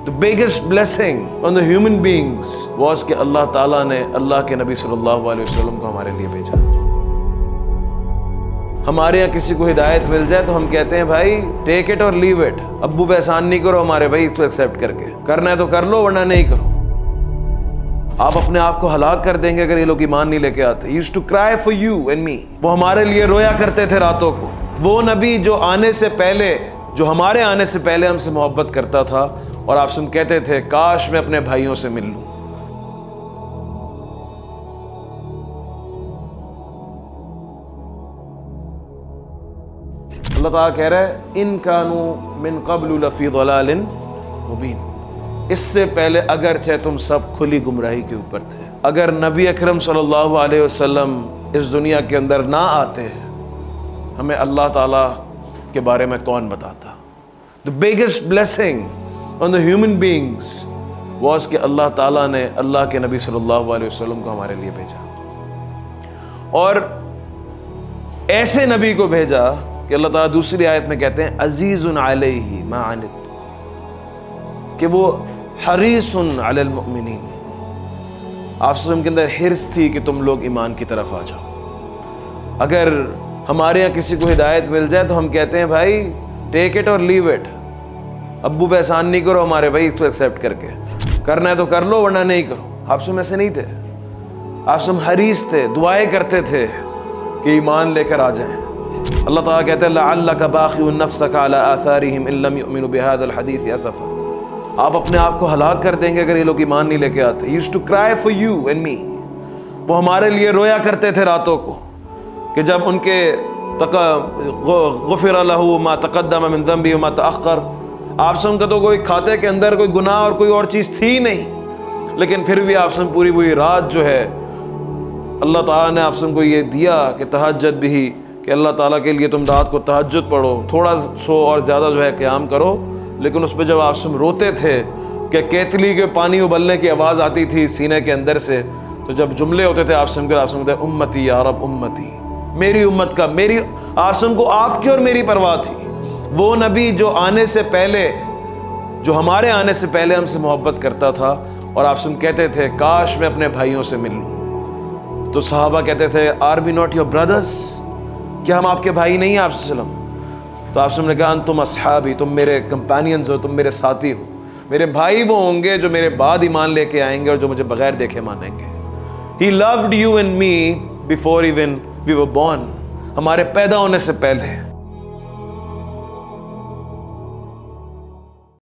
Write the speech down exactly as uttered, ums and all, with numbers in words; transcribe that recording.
The biggest blessing on the human beings was کہ اللہ تعالیٰ نے اللہ کے نبی صلی اللہ علیہ وسلم کو ہمارے لیے بھیجا۔ ہمارے یہاں کسی کو ہدایت مل جائے تو ہم کہتے ہیں بھائی ٹیک اٹ اور لیو اٹ، ابو پہ احسان نہیں کرو ہمارے بھائی تو ایکسیپٹ کر کے، کرنا ہے تو کر لو ورنہ نہیں کرو۔ آپ اپنے آپ کو ہلاک کر دیں گے اگر یہ لوگ ایمان نہیں لے کے آتے۔ He used to cry for you and me، وہ ہمارے لیے رویا کرتے تھے راتوں کو۔ وہ نبی جو آنے سے پہلے، جو ہمارے آنے سے پہلے ہم سے محبت کرتا تھا، اور آپ سے کہتے تھے کاش میں اپنے بھائیوں سے مل لوں۔ اللہ تعالیٰ کہہ رہا ہے ان کانوا من قبل لفی ضلال مبین، اس سے پہلے اگرچہ تم سب کھلی گمراہی کے اوپر تھے۔ اگر نبی اکرم صلی اللہ علیہ وسلم اس دنیا کے اندر نہ آتے ہمیں اللہ تعالیٰ کے بارے میں کون بتاتا؟ The biggest blessing on the human beings was کہ اللہ تعالیٰ نے اللہ کے نبی صلی اللہ علیہ وسلم کو ہمارے لیے بھیجا، اور ایسے نبی کو بھیجا کہ اللہ تعالیٰ دوسری آیت میں کہتے ہیں عزیز علیہ ما عنتم، کہ وہ حریص علی المؤمنین، آپ وسلم کے اندر حرص تھی کہ تم لوگ ایمان کی طرف آ جاؤ۔ اگر ہمارے یہاں کسی کو ہدایت مل جائے تو ہم کہتے ہیں بھائی ٹیک اٹ اور لیو اٹ، ابو پہ احسان نہیں کرو ہمارے بھائی تو ایکسیپٹ کر کے، کرنا ہے تو کر لو ورنہ نہیں کرو۔ آپ سے ایسے نہیں تھے، آپ سے حریص تھے، دعائیں کرتے تھے کہ ایمان لے کر آ جائیں۔ اللہ تعالیٰ کہتے ہیں لعلک باخع نفسک علی آثارہم ان لم یؤمنوا بہذا الحدیث اسفا، آپ اپنے آپ کو ہلاک کر دیں گے اگر یہ لوگ ایمان نہیں لے کے آتے۔ He used to cry for you and me، وہ ہمارے لیے رویا کرتے تھے راتوں کو کہ جب ان کے غفر لہ ما تقدم من ذنبہ وما تأخر، آپ سے ان کا تو کوئی کھاتے کے اندر کوئی گناہ اور کوئی اور چیز تھی نہیں، لیکن پھر بھی آپ سے پوری پوری رات جو ہے اللہ تعالیٰ نے آپ سے کو یہ دیا کہ تہجد بھی، کہ اللہ تعالیٰ کے لیے تم رات کو تہجد پڑھو، تھوڑا سو اور زیادہ جو ہے قیام کرو، لیکن اس پہ جب آپ سے روتے تھے کہ کیتلی کے پانی ابلنے کی آواز آتی تھی سینے کے اندر سے، تو جب جملے ہوتے تھے آپ سے کے آپ سے امتی یا رب امتی، میری امت کا، میری آپ سے کو آپ کی اور میری پرواہ تھی۔ وہ نبی جو آنے سے پہلے، جو ہمارے آنے سے پہلے ہم سے محبت کرتا تھا، اور آپ سے کہتے تھے کاش میں اپنے بھائیوں سے مل لوں، تو صحابہ کہتے تھے are we not your brothers, کیا ہم آپ کے بھائی نہیں ہیں آپ صلی اللہ علیہ وسلم؟ تو آپ نے کہا انتم اصحابی، تم میرے کمپینینز ہو، تم میرے ساتھی ہو، میرے بھائی وہ ہوں گے جو میرے بعد ایمان لے کے آئیں گے اور جو مجھے بغیر دیکھے مانیں گے۔ He loved you and me before even we were born، ہمارے پیدا ہونے سے پہلے۔